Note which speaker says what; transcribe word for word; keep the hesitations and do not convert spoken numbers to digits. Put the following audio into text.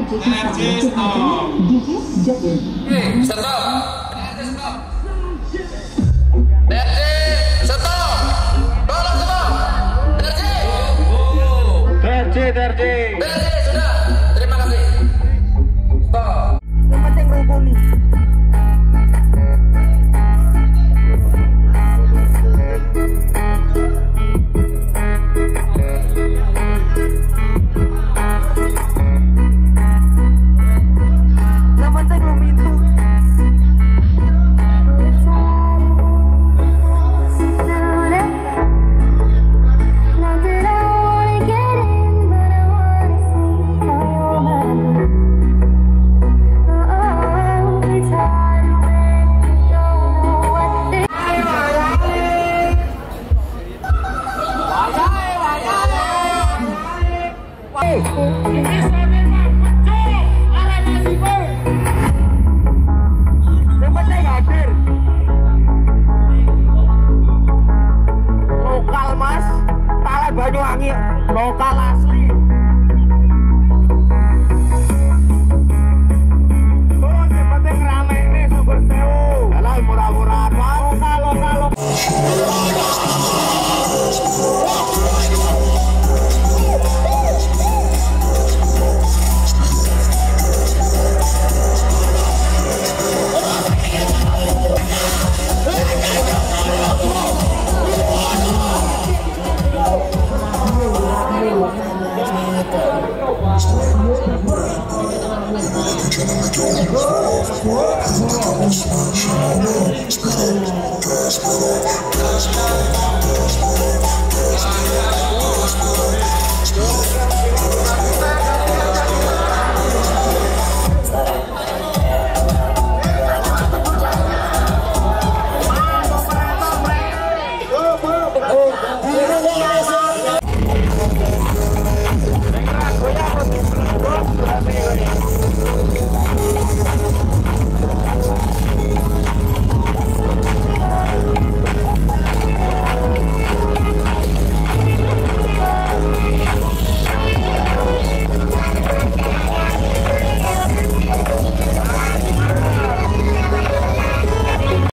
Speaker 1: Energi stop.
Speaker 2: Oke, stop. Energi stop. Tolong stop. Energi.
Speaker 3: Terji, terji.
Speaker 2: Energi sudah. Terima kasih. Stop.
Speaker 3: Yang penting rukuni. Yang penting hadir. Lokal mas, Tale Banyuwangi, lokal asli.